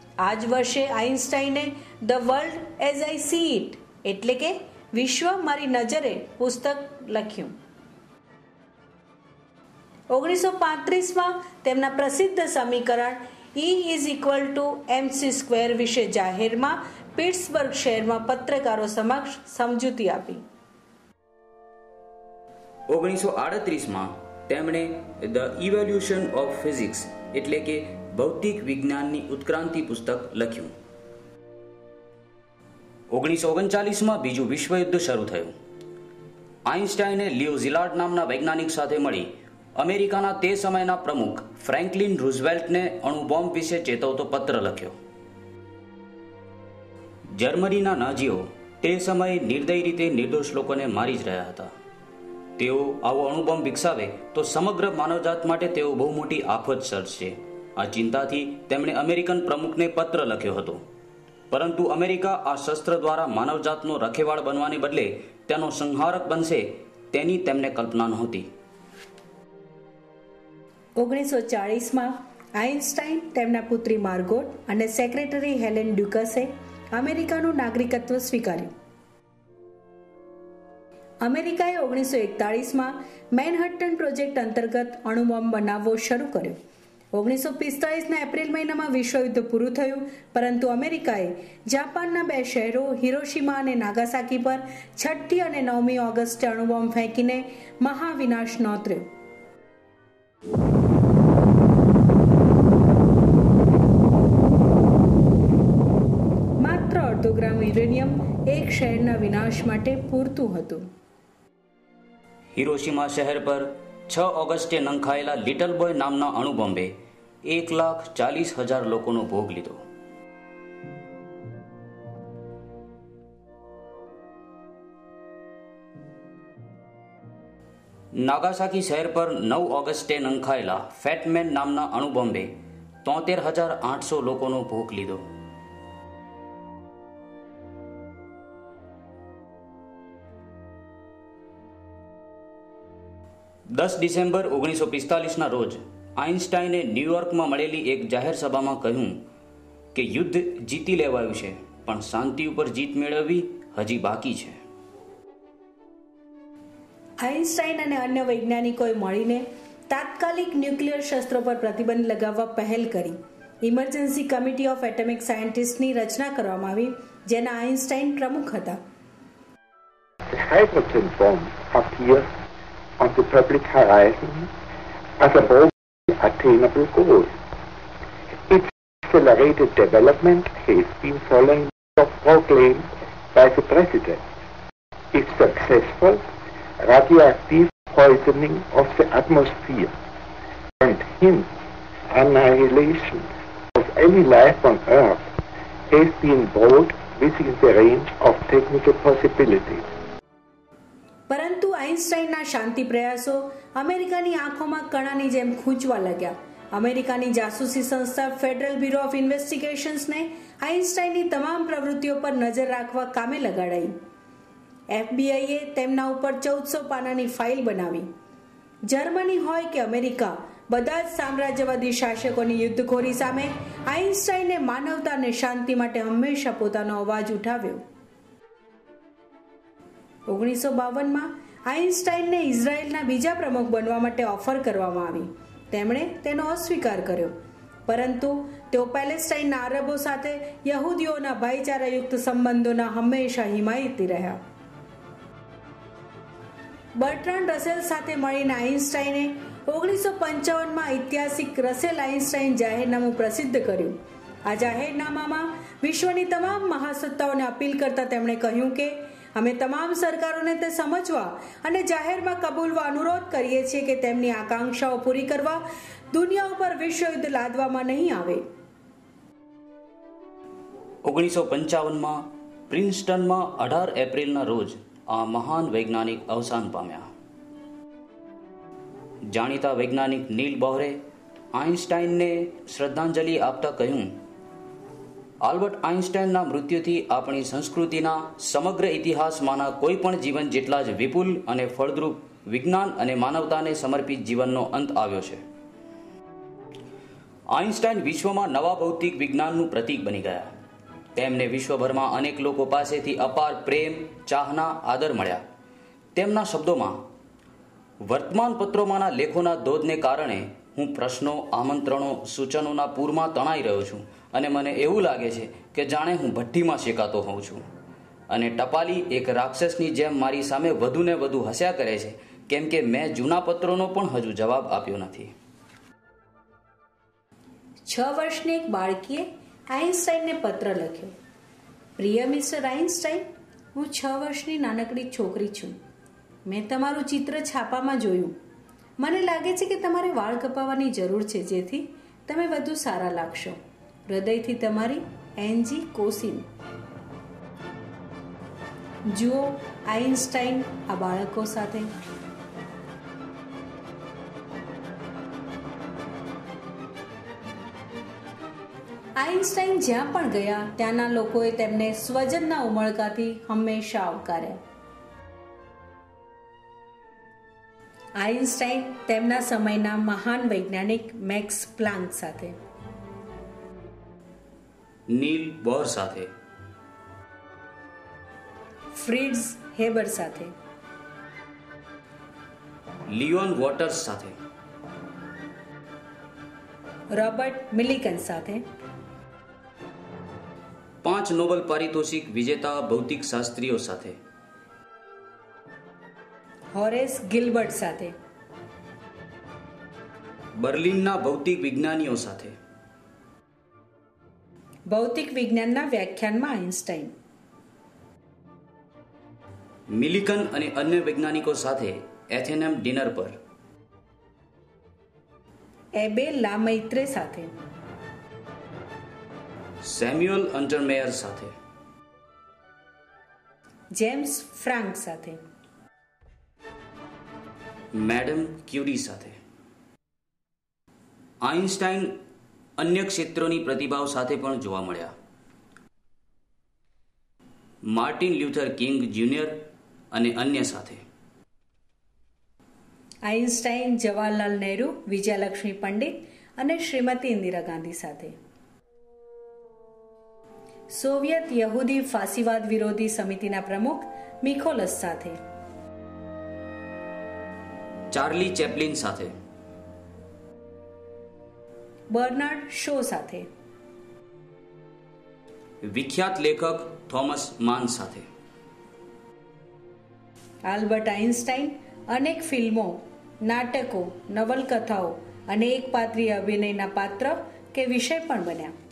આ જ વર્ષે આઇન્સ્ટાઈને the world as I see it એટલે કે વિશ્વ મારી નજરે પુસ્તક લખ્યું. 1935માં તેમના પ્રસિદ્ધ સમીકરણ E=mc² વિશે જાહેરમાં પિટ્સબર્ગ શહેરમાં પત્રકારો સમક્ષ સમજૂતી આપી. 1938માં તેમણે ધ ઇવોલ્યુશન ઓફ ફિઝિક્સ એટલે કે ભૌતિક વિજ્ઞાનની ઉત્ક્રાંતિ પુસ્તક લખ્યું. 1939માં બીજું વિશ્વયુદ્ધ શરૂ થયું. આઇન્સ્ટાઈને લિયો ઝિલાર્ડ નામના વૈજ્ઞાનિક સાથે મળી અમેરિકાના તે સમયના પ્રમુખ ફ્રેન્કલિન રૂઝવેલ્ટને અણુબોમ્બ વિશે ચેતવતો પત્ર લખ્યો. જર્મનીના નાઝીઓ તે સમયે નિર્દય રીતે નિર્દોષ લોકોને મારી જ રહ્યા હતા. તેઓ આવો અણુબોમ્બ વિકસાવે તો સમગ્ર માનવજાત માટે તેઓ બહુ મોટી આફત સર્જશે. આ ચિંતાથી તેમણે અમેરિકન પ્રમુખને પત્ર લખ્યો હતો. પરંતુ અમેરિકા આ શસ્ત્ર દ્વારા માનવજાતનો રખેવાળ બનવાને બદલે તેનો સંહારક બનશે તેની તેમને કલ્પના નહોતી. 1940માં આઇન્સ્ટાઈન, તેમના પુત્રી માર્ગોટ અને સેક્રેટરી હેલેન ડ્યુકસે અમેરિકાનું નાગરિકત્વ સ્વીકાર્યું. અમેરિકાએ 1941માં મેનહટ્ટન પ્રોજેક્ટ અંતર્ગત અણુબોમ્બ બનાવવો શરૂ કર્યો. 1945ના એપ્રિલ મહિનામાં વિશ્વયુદ્ધ પૂરું થયું, પરંતુ અમેરિકાએ જાપાનના 2 શહેરો હિરોશિમા અને નાગાસાકી પર 6મી અને 9મી ઓગસ્ટે અણુબોમ્બ ફેંકીને મહાવિનાશ નોંધ્યો. માત્ર અડધો ગ્રામ યુરેનિયમ એક શહેરના વિનાશ માટે પૂરતું હતું. હિરોશિમા શહેર પર 6 ઓગસ્ટે નંખાયેલા લિટલ બોય નામના અણુબોમ્બે 1,40,000 લોકોનો ભોગ લીધો. નાગાસાકી શહેર પર 9 ઓગસ્ટે નંખાયેલા ફેટમેન નામના અણુબોમ્બે 73,800 લોકોનો ભોગ લીધો. ડિસેમ્બર 1945ના રોજ આઇન્સ્ટાઈને ન્યૂયોર્કમાં મળેલી એક જાહેર સભામાં કહ્યું કે યુદ્ધ જીતી લેવાયું છે, પણ શાંતિ ઉપર જીત મેળવવી હજી બાકી છે. આઇન્સ્ટાઈન અને અન્ય વૈજ્ઞાનિકોએ મળીને તાત્કાલિક ન્યુક્લિયર શસ્ત્રો પર પ્રતિબંધ લગાવવા પહેલ કરી. ઇમરજન્સી કમિટી ઓફ એટમિક સાયન્ટિસ્ટની રચના કરવામાં આવી, જેના આઇન્સ્ટાઈન પ્રમુખ હતા. On the public horizon as a broadly attainable goal. Its accelerated development has been solemnly proclaimed by the President. If successful, radioactive poisoning of the atmosphere and hence annihilation of any life on Earth has been brought within the range of technical possibilities. પરંતુ આઇન્સ્ટાઈનના શાંતિ પ્રયાસો અમેરિકાની આંખોમાં કણાની જેમ ખૂંચવા લાગ્યા. અમેરિકાની જાસૂસી સંસ્થા Federal Bureau of ઇન્વેસ્ટિગેશન્સને આઇન્સ્ટાઈનની તમામ પ્રવૃત્તિઓ પર નજર રાખવા કામે લગાડાઈ. એફબીઆઈએ તેમના ઉપર 1400 પાનાની ફાઇલ બનાવી. જર્મની હોય કે અમેરિકા, બધા જ સામ્રાજ્યવાદી શાસકોની યુદ્ધખોરી સામે આઇન્સ્ટાઈને માનવતા અને શાંતિ માટે હંમેશા પોતાનો અવાજ ઉઠાવ્યો. 1952માં આઇન્સ્ટાઈનને ઇઝરાયેલના બીજા પ્રમુખ બનવા માટે ઓફર કરવામાં આવી. તેમણે તેનો અસ્વીકાર કર્યો, પરંતુ તેઓ પેલેસ્ટાઈનના આરબો સાથે યહૂદીઓના ભાઈચારાયુક્ત સંબંધોના હંમેશા હિમાયતી રહ્યા. બર્ટ્રાન્ડ રસેલ સાથે મળીને આઇન્સ્ટાઈને 1955માં ઐતિહાસિક રસેલ-આઇન્સ્ટાઈન જાહેરનામું પ્રસિદ્ધ કર્યું. આ જાહેરનામામાં વિશ્વની તમામ મહાસત્તાઓને અપીલ કરતા તેમણે કહ્યું કે અમે તમામ સરકારોને તે સમજવા અને જાહેરમાં કબૂલવા અનુરોધ કરીએ છીએ કે તેમની આકાંક્ષાઓ પૂરી કરવા દુનિયા ઉપર વિશ્વયુદ્ધ લાદવામાં નહીં આવે. 1955માં પ્રિન્સ્ટનમાં 18 એપ્રિલના રોજ આ મહાન વૈજ્ઞાનિક અવસાન પામ્યા. જાણીતા વૈજ્ઞાનિક નીલ બોહરે આઇન્સ્ટાઈનને શ્રદ્ધાંજલિ આપતા કહ્યું, આલ્બર્ટ આઇન્સ્ટાઈનના મૃત્યુથી આપણી સંસ્કૃતિના સમગ્ર ઇતિહાસમાંના કોઈ પણ જીવન જેટલા જ વિપુલ અને ફળદ્રુપ વિજ્ઞાન અને માનવતાને સમર્પિત જીવનનો અંત આવ્યો છે. આઇન્સ્ટાઈન વિશ્વમાં નવા ભૌતિક વિજ્ઞાનનું પ્રતીક બની ગયા. તેમને વિશ્વભરમાં અનેક લોકો પાસેથી અપાર પ્રેમ, ચાહના, આદર મળ્યા. તેમના શબ્દોમાં, વર્તમાનપત્રોમાંના લેખોના ધોધને કારણે હું પ્રશ્નો, આમંત્રણો, સૂચનોના પૂરમાં તણાઈ રહ્યો છું અને મને એવું લાગે છે કે જાણે હું ભઠ્ઠીમાં શેકાતો હોઉં છું. અને ટપાલી એક રાક્ષસની જેમ મારી સામે વધુને વધુ હસ્યા કરે છે, કેમ કે મેં જૂના પત્રોનો પણ હજુ જવાબ આપ્યો નથી. 6 વર્ષની એક બાળકીએ આઇન્સ્ટાઈને પત્ર લખ્યો. પ્રિય મિસ્ટર આઇન્સ્ટાઈન, હું 6 વર્ષની નાનકડી છોકરી છું. મેં તમારું ચિત્ર છાપામાં જોયું. મને લાગે છે કે તમારે વાળ કપાવવાની જરૂર છે, જેથી તમે વધુ સારા લાગશો. હૃદયથી તમારી એન્જી કોસિન. જુઓ આઇન્સ્ટાઈન આ બાળકો સાથે. આઇન્સ્ટાઈન જ્યાં પણ ગયા ત્યાંના લોકોએ તેમને સ્વજનના ઉમળકાથી હંમેશા આવકાર્યા. આઇન્સ્ટાઈન તેમના સમયના મહાન વૈજ્ઞાનિક મેક્સ પ્લાન્ક સાથે, નીલ બોર સાથે, ફ્રિટ્ઝ હેબર સાથે, લિયોન વોટર્સ સાથે, રોબર્ટ મિલિકન સાથે, 5 નોબેલ પારિતોષિક વિજેતા ભૌતિક શાસ્ત્રીઓ સાથે, હોરેસ ગિલબર્ટ સાથે, બર્લિનના ભૌતિક વિજ્ઞાનીઓ સાથે, ભૌતિક વિજ્ઞાનના વ્યાખ્યાનમાં આઇન્સ્ટાઈન, મિલિકન અને અન્ય વૈજ્ઞાનિકો સાથે એથેનેમ ડિનર પર, એબે લામૈત્રે સાથે, સેમ્યુઅલ અંટરમેયર સાથે, જેમ્સ ફ્રાન્ક સાથે, મેડમ ક્યુરી સાથે. આઇન્સ્ટાઈન અન્ય ક્ષેત્રોની પ્રતિભાઓ સાથે પણ જોવા મળ્યા. માર્ટિન લ્યુથર કિંગ જુનિયર અને અન્ય સાથે. આઇન્સ્ટાઈન જવાહરલાલ નહેરુ, વિજયાલક્ષ્મી પંડિત અને શ્રીમતી ઇન્દિરા ગાંધી સાથે. સોવિયત યહૂદી ફાસીવાદ વિરોધી સમિતિના પ્રમુખ મિકોલસ સાથે. ચાર્લી ચેપ્લિન સાથે, બર્નાર્ડ શો સાથે, વિખ્યાત લેખક થોમસ માન સાથે. આલ્બર્ટ આઇન્સ્ટાઈન અનેક ફિલ્મો, નાટકો, નવલકથાઓ અને એકપાત્રીય અભિનયના પાત્ર કે વિષય પણ બન્યા.